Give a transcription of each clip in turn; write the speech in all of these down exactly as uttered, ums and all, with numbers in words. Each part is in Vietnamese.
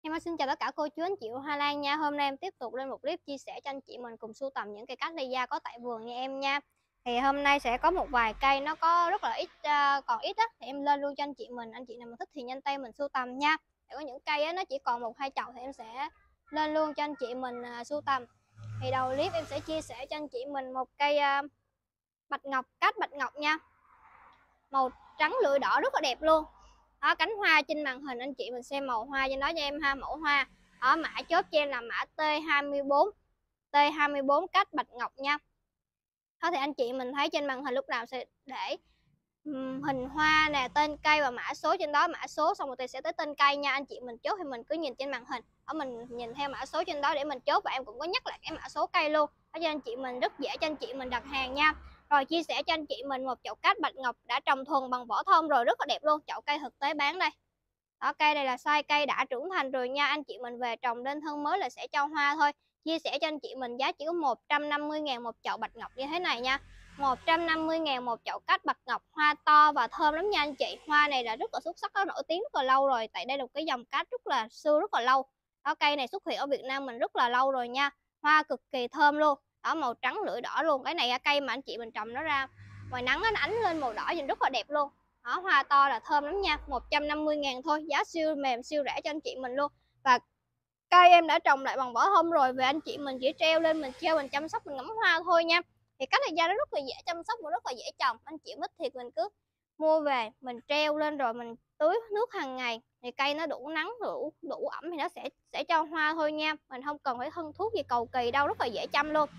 Em xin chào tất cả cô chú anh chị Hoa Lan nha. Hôm nay em tiếp tục lên một clip chia sẻ cho anh chị mình cùng sưu tầm những cây cát lê gia có tại vườn nha em nha. Thì hôm nay sẽ có một vài cây nó có rất là ít, uh, còn ít á thì em lên luôn cho anh chị mình. Anh chị nào mà thích thì nhanh tay mình sưu tầm nha. Để có những cây á nó chỉ còn một hai chậu thì em sẽ lên luôn cho anh chị mình uh, sưu tầm. Thì đầu clip em sẽ chia sẻ cho anh chị mình một cây uh, bạch ngọc, cát bạch ngọc nha. Màu trắng lưỡi đỏ rất là đẹp luôn. Đó, cánh hoa trên màn hình anh chị mình xem màu hoa trên đó cho em ha, mẫu hoa. Ở mã chốt cho em là mã T hai mươi bốn. T hai mươi bốn cát bạch ngọc nha. Đó thì anh chị mình thấy trên màn hình lúc nào sẽ để um, hình hoa nè, tên cây và mã số trên đó, mã số xong rồi thì sẽ tới tên cây nha. Anh chị mình chốt thì mình cứ nhìn trên màn hình, ở mình nhìn theo mã số trên đó để mình chốt, và em cũng có nhắc lại cái mã số cây luôn. Đó cho anh chị mình rất dễ cho anh chị mình đặt hàng nha. Rồi chia sẻ cho anh chị mình một chậu cát bạch ngọc đã trồng thuần bằng vỏ thông rồi, rất là đẹp luôn. Chậu cây thực tế bán đây. Đó, cây này là size cây đã trưởng thành rồi nha. Anh chị mình về trồng lên thân mới là sẽ cho hoa thôi. Chia sẻ cho anh chị mình giá chỉ có một trăm năm mươi ngàn một chậu bạch ngọc như thế này nha. một trăm năm mươi ngàn một chậu cát bạch ngọc, hoa to và thơm lắm nha anh chị. Hoa này là rất là xuất sắc, nó nổi tiếng rất là lâu rồi. Tại đây là một cái dòng cát rất là xưa, rất là lâu. Đó, cây này xuất hiện ở Việt Nam mình rất là lâu rồi nha. Hoa cực kỳ thơm luôn. Đó, màu trắng lưỡi đỏ luôn. Cái này là cây mà anh chị mình trồng nó ra ngoài nắng nó ánh lên màu đỏ nhìn rất là đẹp luôn. Đó, hoa to là thơm lắm nha. Một trăm năm mươi ngàn thôi, giá siêu mềm siêu rẻ cho anh chị mình luôn. Và cây em đã trồng lại bằng vỏ thông rồi, về anh chị mình chỉ treo lên, mình treo, mình chăm sóc, mình ngắm hoa thôi nha. Thì cách này ra nó rất là dễ chăm sóc và rất là dễ trồng. Anh chị thích thì mình cứ mua về mình treo lên rồi mình tưới nước hàng ngày, thì cây nó đủ nắng, đủ đủ ẩm thì nó sẽ sẽ cho hoa thôi nha. Mình không cần phải thân thuốc gì cầu kỳ đâu, rất là dễ chăm luôn.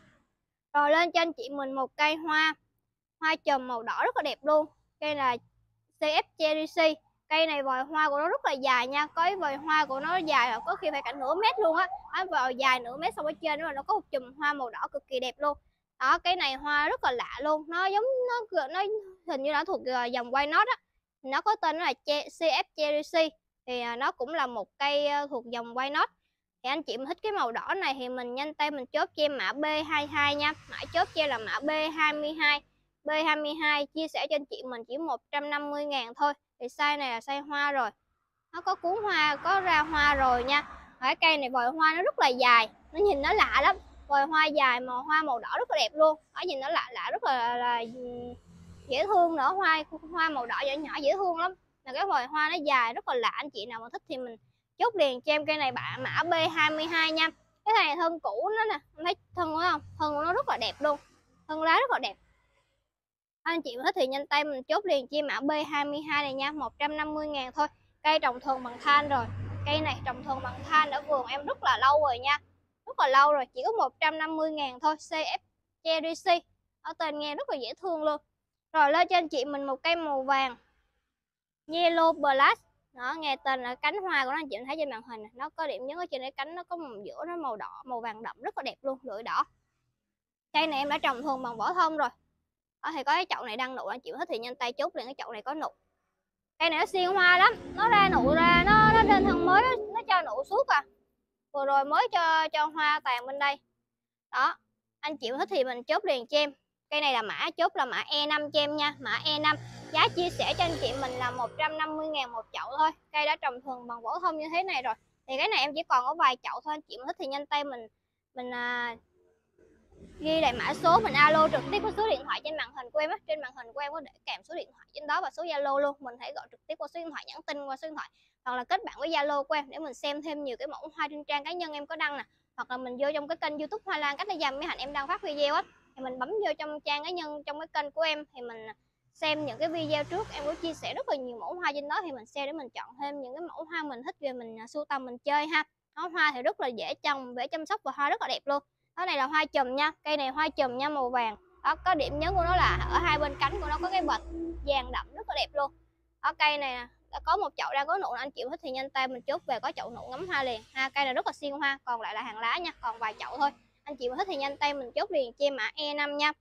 Rồi lên cho anh chị mình một cây hoa hoa chùm màu đỏ rất là đẹp luôn. Cây là xê ép Cherry C. Cây này vòi hoa của nó rất là dài nha. Có cái vòi hoa của nó dài là có khi phải cả nửa mét luôn á. Vòi dài nửa mét, xong ở trên đó là nó có một chùm hoa màu đỏ cực kỳ đẹp luôn. Đó, cái này hoa rất là lạ luôn. Nó giống nó nó hình như là thuộc dòng White Knot á. Nó có tên nó là xê ép Cherry C. Thì nó cũng là một cây thuộc dòng White Knot. Thì anh chị mình thích cái màu đỏ này thì mình nhanh tay mình chốt cho em mã B hai mươi hai nha. Mã chốt cho em là mã B hai mươi hai. B hai mươi hai chia sẻ cho anh chị mình chỉ một trăm năm mươi ngàn thôi. Thì size này là size hoa rồi. Nó có cuốn hoa, có ra hoa rồi nha. Cái cây này vòi hoa nó rất là dài. Nó nhìn nó lạ lắm. Vòi hoa dài mà hoa màu đỏ rất là đẹp luôn. Nó nhìn nó lạ lạ rất là, là dễ thương nữa. Hoa hoa màu đỏ nhỏ nhỏ dễ thương lắm. Là cái vòi hoa nó dài rất là lạ. Anh chị nào mà thích thì mình chốt liền cho em cây này bạn mã B hai mươi hai nha. Cái này thân cũ nó nè, em thấy thân phải không? Thân của nó rất là đẹp luôn. Thân lá rất là đẹp. Anh chị thích thì nhanh tay mình chốt liền chia mã B hai mươi hai này nha, một trăm năm mươi ngàn thôi. Cây trồng thuần bằng than rồi. Cây này trồng thuần bằng than ở vườn em rất là lâu rồi nha. Rất là lâu rồi, chỉ có một trăm năm mươi ngàn thôi. xê ép Cherry C. Ở tên nghe rất là dễ thương luôn. Rồi lên cho anh chị mình một cây màu vàng Yellow Blast. Đó, nghe tên là cánh hoa của nó, anh chị thấy trên màn hình nó có điểm nhấn ở trên cái cánh, nó có màu giữa nó màu đỏ, màu vàng đậm rất là đẹp luôn, lưỡi đỏ. Cây này em đã trồng thuần bằng vỏ thông rồi. Đó, thì có cái chậu này đang nụ, anh chị thích thì nhanh tay chốt liền cái chậu này có nụ. Cây này nó xuyên hoa lắm, nó ra nụ ra, nó nó lên thân mới, nó, nó cho nụ suốt à. Vừa rồi mới cho cho hoa tàn bên đây. Đó, anh chị thích thì mình chốt liền cho em. Cây này là mã chốt là mã E năm cho em nha, mã E năm. Giá chia sẻ cho anh chị mình là một trăm năm mươi ngàn một chậu thôi. Cây đã trồng thuần bằng vỏ thông như thế này rồi. Thì cái này em chỉ còn có vài chậu thôi, anh chị thích thì nhanh tay mình mình à, ghi lại mã số, mình alo trực tiếp với số điện thoại trên màn hình của em á. Trên màn hình của em có để kèm số điện thoại trên đó và số Zalo luôn. Mình hãy gọi trực tiếp qua số điện thoại, nhắn tin qua số điện thoại, hoặc là kết bạn với Zalo của em để mình xem thêm nhiều cái mẫu hoa trên trang cá nhân em có đăng nè, hoặc là mình vô trong cái kênh YouTube Hoa Lan Cách Lê Gia Mỹ Hạnh em đang phát video á, thì mình bấm vô trong trang cá nhân trong cái kênh của em thì mình xem những cái video trước em có chia sẻ rất là nhiều mẫu hoa trên đó, thì mình xem để mình chọn thêm những cái mẫu hoa mình thích về mình sưu tầm mình chơi ha. Đó, hoa thì rất là dễ trồng, dễ chăm sóc và hoa rất là đẹp luôn. Đó, này là hoa chùm nha, cây này hoa chùm nha, màu vàng. Đó, có điểm nhấn của nó là ở hai bên cánh của nó có cái bạch vàng đậm rất là đẹp luôn. Ở cây này đã có một chậu đang có nụ, anh chịu thích thì nhanh tay mình chốt về có chậu nụ ngắm hoa liền ha. Cây này rất là xuyên hoa, còn lại là hàng lá nha, còn vài chậu thôi. Anh chị thích thì nhanh tay mình chốt liền cho em mã E năm nha.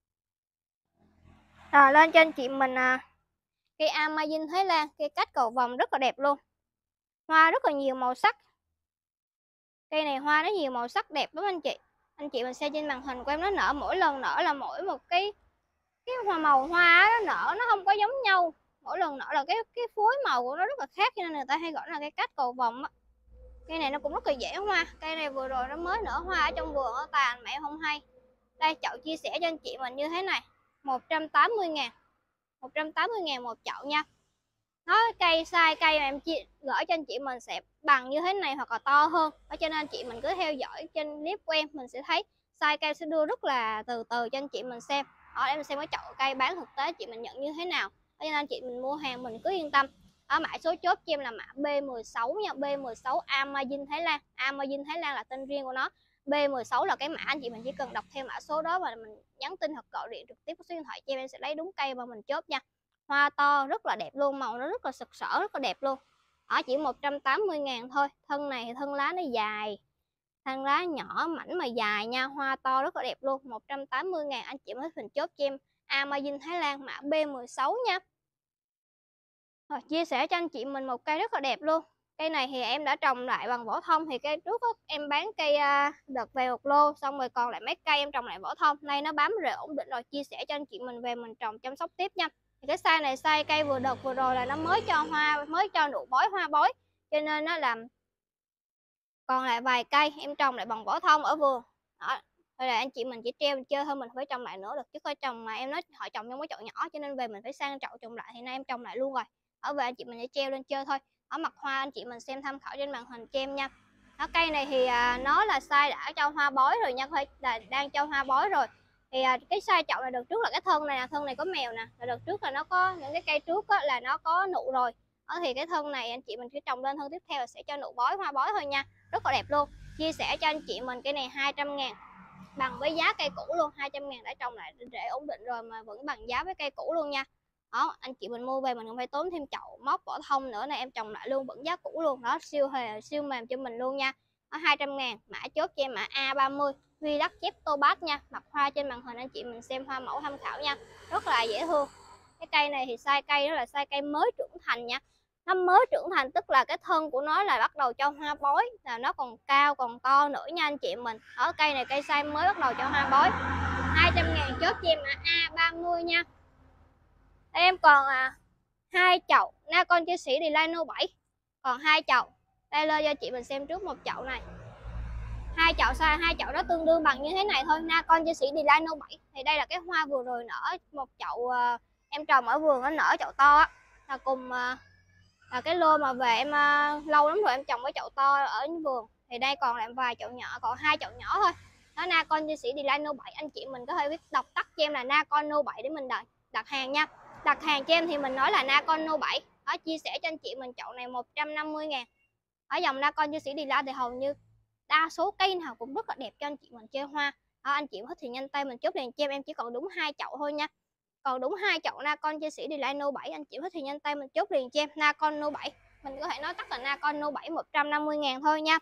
Rồi lên cho anh chị mình à, cây Amazing Thái Lan, cây cách cầu vồng rất là đẹp luôn. Hoa rất là nhiều màu sắc. Cây này hoa nó nhiều màu sắc đẹp lắm anh chị. Anh chị mình xem trên màn hình của em, nó nở mỗi lần nở là mỗi một cái cái hoa màu hoa nó nở nó không có giống nhau. Mỗi lần nở là cái cái phối màu của nó rất là khác, cho nên người ta hay gọi là cái cách cầu vồng á. Cây này nó cũng rất là dễ hoa. Cây này vừa rồi nó mới nở hoa ở trong vườn ở tàn mà em không hay. Đây, chậu chia sẻ cho anh chị mình như thế này, một trăm tám mươi ngàn, một trăm tám mươi ngàn một chậu nha. Nó cây size cây mà em chị gửi cho anh chị mình sẽ bằng như thế này hoặc là to hơn. Ở cho nên anh chị mình cứ theo dõi trên clip của em, mình sẽ thấy size cây sẽ đưa rất là từ từ cho anh chị mình xem. Ở em xem cái chậu cây bán thực tế chị mình nhận như thế nào. Ở cho nên anh chị mình mua hàng mình cứ yên tâm. Ở mã số chốt cho em là mã B mười sáu nha, B mười sáu Amazon Thái Lan. Amazon Thái Lan là tên riêng của nó. B mười sáu là cái mã, anh chị mình chỉ cần đọc theo mã số đó và mình nhắn tin hoặc gọi điện trực tiếp số điện thoại cho em, em sẽ lấy đúng cây mà mình chốt nha. Hoa to rất là đẹp luôn, màu nó rất là sực sỡ, rất là đẹp luôn. Ở chỉ một trăm tám mươi ngàn thôi. Thân này thì thân lá nó dài, thân lá nhỏ mảnh mà dài nha, hoa to rất là đẹp luôn. Một trăm tám mươi ngàn anh chị mới hình chốt cho em Amazon Thái Lan mã B mười sáu nha. Rồi, chia sẻ cho anh chị mình một cây rất là đẹp luôn. Cây này thì em đã trồng lại bằng vỏ thông. Thì cây trước đó, em bán cây đợt về một lô, xong rồi còn lại mấy cây em trồng lại vỏ thông. Nay nó bám rễ ổn định rồi, chia sẻ cho anh chị mình về mình trồng chăm sóc tiếp nha. Thì cái size này size cây vừa đợt vừa rồi là nó mới cho hoa, mới cho nụ bói hoa bói, cho nên nó làm còn lại vài cây em trồng lại bằng vỏ thông ở vườn. Đó, thôi là anh chị mình chỉ treo chơi thôi, mình phải trồng lại nữa được chứ coi trồng mà em nói họ trồng trong cái chậu nhỏ, cho nên về mình phải sang chậu trồng lại. Thì nay em trồng lại luôn rồi, ở về anh chị mình sẽ treo lên chơi thôi. Ở mặt hoa anh chị mình xem tham khảo trên màn hình cho em nha. Đó, cây này thì à, nó là size đã cho hoa bói rồi nha, thôi là đang cho hoa bói rồi. Thì à, cái size chậu này đợt trước là cái thân này nè, thân này có mèo nè, là đợt trước là nó có những cái cây trước á, là nó có nụ rồi. Đó, thì cái thân này anh chị mình cứ trồng lên thân tiếp theo là sẽ cho nụ bói hoa bói thôi nha, rất là đẹp luôn. Chia sẻ cho anh chị mình cái này hai trăm ngàn, bằng với giá cây cũ luôn. Hai trăm ngàn đã trồng lại rễ ổn định rồi mà vẫn bằng giá với cây cũ luôn nha. Đó, anh chị mình mua về mình không phải tốn thêm chậu móc vỏ thông nữa này, em trồng lại luôn vẫn giá cũ luôn. Đó, siêu hề siêu mềm cho mình luôn nha. Đó, hai trăm ngàn, mã chốt cho em mã A ba mươi Village chép Tobat nha. Mặt hoa trên màn hình anh chị mình xem hoa mẫu tham khảo nha, rất là dễ thương. Cái cây này thì size cây đó là size cây mới trưởng thành nha. Nó mới trưởng thành tức là cái thân của nó là bắt đầu cho hoa bói, là nó còn cao còn to nữa nha anh chị mình. Ở cây này cây size mới bắt đầu cho hoa bói. Hai trăm ngàn chốt cho em mã A ba mươi nha. Đây em còn à, hai chậu Nacon chia sẻ Delano bảy, còn hai chậu. Đây lên cho chị mình xem trước một chậu này. Hai chậu size hai chậu nó tương đương bằng như thế này thôi. Nacon chia sẻ Delano bảy. Thì đây là cái hoa vừa rồi nở một chậu à, em trồng ở vườn nó nở chậu to á, là cùng à, là cái lô mà về em uh, lâu lắm rồi em trồng cái chậu to ở vườn. Thì đây còn lại vài chậu nhỏ, còn hai chậu nhỏ thôi. Đó, Nacon chia sẻ Delano bảy, anh chị mình có thể viết đọc tắt cho em là Nacon bảy để mình đặt, đặt hàng nha. Đặt hàng cho em thì mình nói là Nacon bảy. Đó, chia sẻ cho anh chị mình chậu này một trăm năm mươi ngàn. Ở dòng Nacon chia sẻ Delano thì hầu như đa số cây nào cũng rất là đẹp cho anh chị mình chơi hoa. Đó, anh chị thích thì nhanh tay mình chốt liền cho em, em chỉ còn đúng hai chậu thôi nha. Còn đúng hai chậu Nacon chia sẻ Delano bảy, anh chị thích thì nhanh tay mình chốt liền cho em Nacon bảy. Mình có thể nói tắt là Nacon bảy một trăm năm mươi ngàn thôi nha.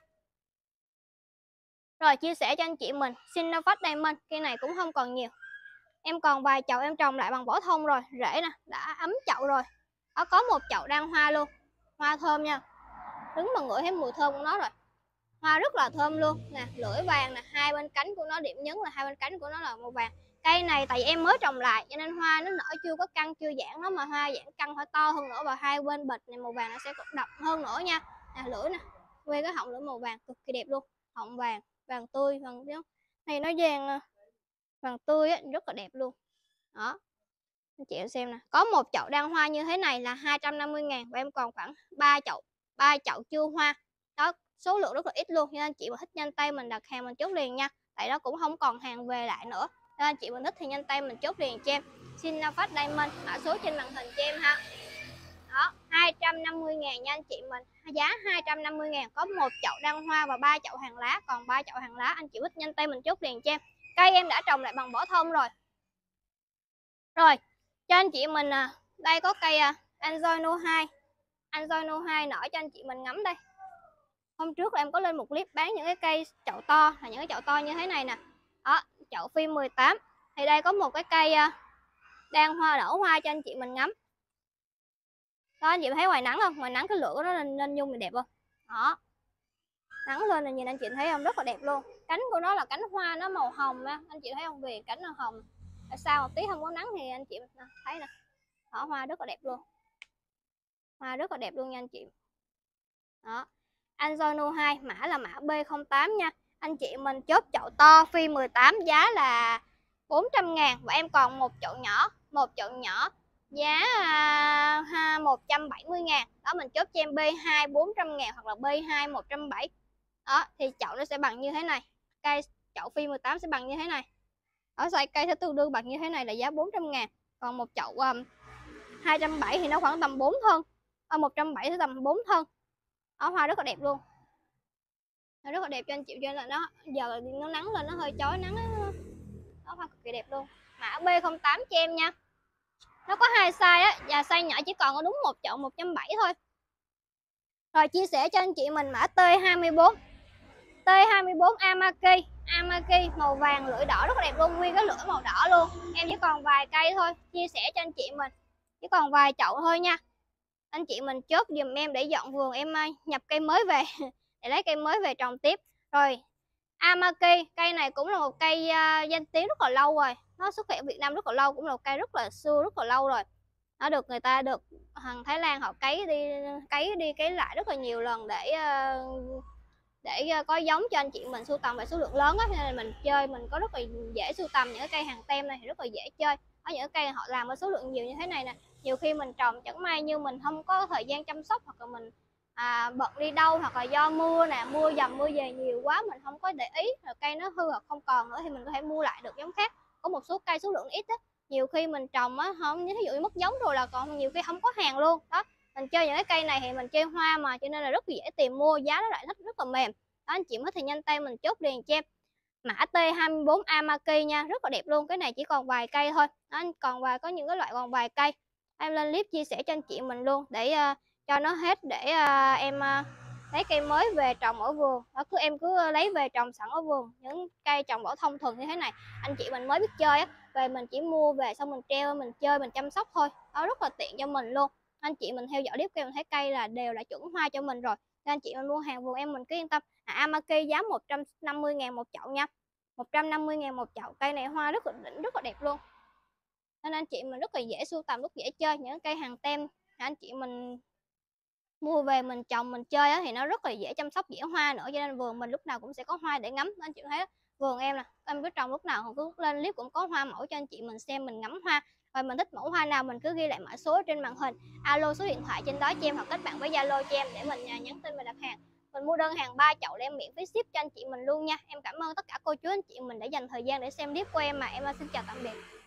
Rồi, chia sẻ cho anh chị mình Sinophax Diamond, cây này cũng không còn nhiều. Em còn vài chậu em trồng lại bằng vỏ thông rồi, rễ nè, đã ấm chậu rồi. Đó, có một chậu đang hoa luôn. Hoa thơm nha. Đứng mà ngửi thấy mùi thơm của nó rồi. Hoa rất là thơm luôn nè, lưỡi vàng nè, hai bên cánh của nó điểm nhấn là hai bên cánh của nó là màu vàng. Cây này tại vì em mới trồng lại cho nên hoa nó nở chưa có căng chưa giãn, nó mà hoa giãn căng phải to hơn nữa, và hai bên bịch này màu vàng nó sẽ đậm hơn nữa nha. Nè, lưỡi nè, quê cái họng lưỡi màu vàng cực kỳ đẹp luôn, họng vàng, vàng tươi, vàng giống này nó vàng vàng tươi á, rất là đẹp luôn. Đó, anh chị xem nè, có một chậu đang hoa như thế này là hai trăm năm mươi ngàn, và em còn khoảng ba chậu, ba chậu chưa hoa. Đó, số lượng rất là ít luôn, nên anh chị mà thích nhanh tay mình đặt hàng mình chốt liền nha, tại đó cũng không còn hàng về lại nữa. Nên anh chị mình thích thì nhanh tay mình chốt liền cho em Sinophax Diamond, mã số trên màn hình cho em ha. Đó, hai trăm năm mươi ngàn nha anh chị mình, giá hai trăm năm mươi ngàn, có một chậu đăng hoa và ba chậu hàng lá, còn ba chậu hàng lá anh chị thích nhanh tay mình chốt liền cho em. Cây em đã trồng lại bằng vỏ thông rồi. Rồi, cho anh chị mình à, đây có cây à, Anzoino hai. Anzoino hai nở cho anh chị mình ngắm đây. Hôm trước em có lên một clip bán những cái cây chậu to, là những cái chậu to như thế này nè. Đó, chậu phi mười tám. Thì đây có một cái cây à, đang hoa nở hoa cho anh chị mình ngắm. Đó, anh chị thấy ngoài nắng không? Ngoài nắng cái lửa nó lên, lên nhung thì đẹp không? Đó, nắng lên là nhìn anh chị thấy không? Rất là đẹp luôn. Cánh của nó là cánh hoa nó màu hồng á, anh chị thấy không? Vì cánh nó hồng. Tại sao một tí không có nắng thì anh chị thấy nè. Đó, hoa rất là đẹp luôn. Hoa rất là đẹp luôn nha anh chị. Đó, Anzano hai, mã là mã B không tám nha. Anh chị mình chốt chậu to phi mười tám giá là bốn trăm ngàn, và em còn một chậu nhỏ, một chậu nhỏ giá à, một trăm bảy mươi ngàn. Đó, mình chốt cho em B hai bốn trăm ngàn hoặc là B hai một trăm bảy mươi. Đó, thì chậu nó sẽ bằng như thế này. Cây chậu phi mười tám sẽ bằng như thế này. Ở size cây sẽ tương đương bằng như thế này là giá bốn trăm ngàn. Còn một chậu um, hai trăm bảy mươi thì nó khoảng tầm bốn thân. Ở một trăm bảy mươi sẽ tầm bốn thân. Đó, hoa rất là đẹp luôn. Nó rất là đẹp cho anh chị, cho nên là nó giờ nó nắng lên nó hơi chói nắng đó. Đó, hoa cực kỳ đẹp luôn. Mã B không tám cho em nha. Nó có hai size á, và size nhỏ chỉ còn có đúng một chậu một trăm bảy mươi thôi. Rồi chia sẻ cho anh chị mình mã T hai mươi bốn. T hai mươi bốn Amaki, Amaki màu vàng lưỡi đỏ rất là đẹp luôn, nguyên cái lưỡi màu đỏ luôn. Em chỉ còn vài cây thôi, chia sẻ cho anh chị mình. Chỉ còn vài chậu thôi nha. Anh chị mình chốt giùm em để dọn vườn, em nhập cây mới về để lấy cây mới về trồng tiếp. Rồi Amaki, cây này cũng là một cây uh, danh tiếng rất là lâu rồi. Nó xuất hiện ở Việt Nam rất là lâu, cũng là một cây rất là xưa, rất là lâu rồi. Nó được người ta được thằng Thái Lan họ cấy đi cấy đi cấy lại rất là nhiều lần để uh, để có giống cho anh chị mình sưu tầm về số lượng lớn á, nên là mình chơi mình có rất là dễ sưu tầm những cái cây hàng tem này thì rất là dễ chơi. Có những cái cây họ làm ở số lượng nhiều như thế này nè, nhiều khi mình trồng chẳng may như mình không có thời gian chăm sóc, hoặc là mình à, bận đi đâu, hoặc là do mưa nè, mưa dầm mưa về nhiều quá mình không có để ý, rồi cây nó hư hoặc không còn nữa thì mình có thể mua lại được giống khác. Có một số cây số lượng ít á, nhiều khi mình trồng á không, ví dụ như mất giống rồi là còn nhiều khi không có hàng luôn đó. Mình chơi những cái cây này thì mình chơi hoa mà, cho nên là rất dễ tìm mua, giá nó lại rất rất là mềm. Đó, anh chị mới thì nhanh tay mình chốt liền cho em mã T hai mươi bốn Amaki nha, rất là đẹp luôn. Cái này chỉ còn vài cây thôi đó, còn vài có những cái loại còn vài cây. Em lên clip chia sẻ cho anh chị mình luôn để uh, cho nó hết, để uh, em uh, lấy cây mới về trồng ở vườn. Đó, cứ em cứ lấy về trồng sẵn ở vườn, những cây trồng bỏ thông thường như thế này. Anh chị mình mới biết chơi á, về mình chỉ mua về xong mình treo, mình chơi, mình chăm sóc thôi. Đó, rất là tiện cho mình luôn. Anh chị mình theo dõi clip em thấy cây là đều là chuẩn hoa cho mình rồi. Nên anh chị mình mua hàng vườn em mình cứ yên tâm. À, Amaki giá một trăm năm mươi ngàn một chậu nha. một trăm năm mươi ngàn một chậu. Cây này hoa rất là đỉnh, rất là đẹp luôn. Nên anh chị mình rất là dễ sưu tầm, rất dễ chơi. Những cây hàng tem anh chị mình mua về mình trồng mình chơi á, thì nó rất là dễ chăm sóc, dễ hoa nữa, cho nên vườn mình lúc nào cũng sẽ có hoa để ngắm. Anh chị thấy vườn em nè, em cứ trồng lúc nào cũng lên clip cũng có hoa mẫu cho anh chị mình xem, mình ngắm hoa. Rồi mình thích mẫu hoa nào mình cứ ghi lại mã số trên màn hình, alo số điện thoại trên đó cho em, hoặc kết bạn với Zalo cho em để mình nhắn tin và đặt hàng. Mình mua đơn hàng ba chậu để em miễn phí ship cho anh chị mình luôn nha. Em cảm ơn tất cả cô chú anh chị mình đã dành thời gian để xem clip của em mà. Em xin chào tạm biệt.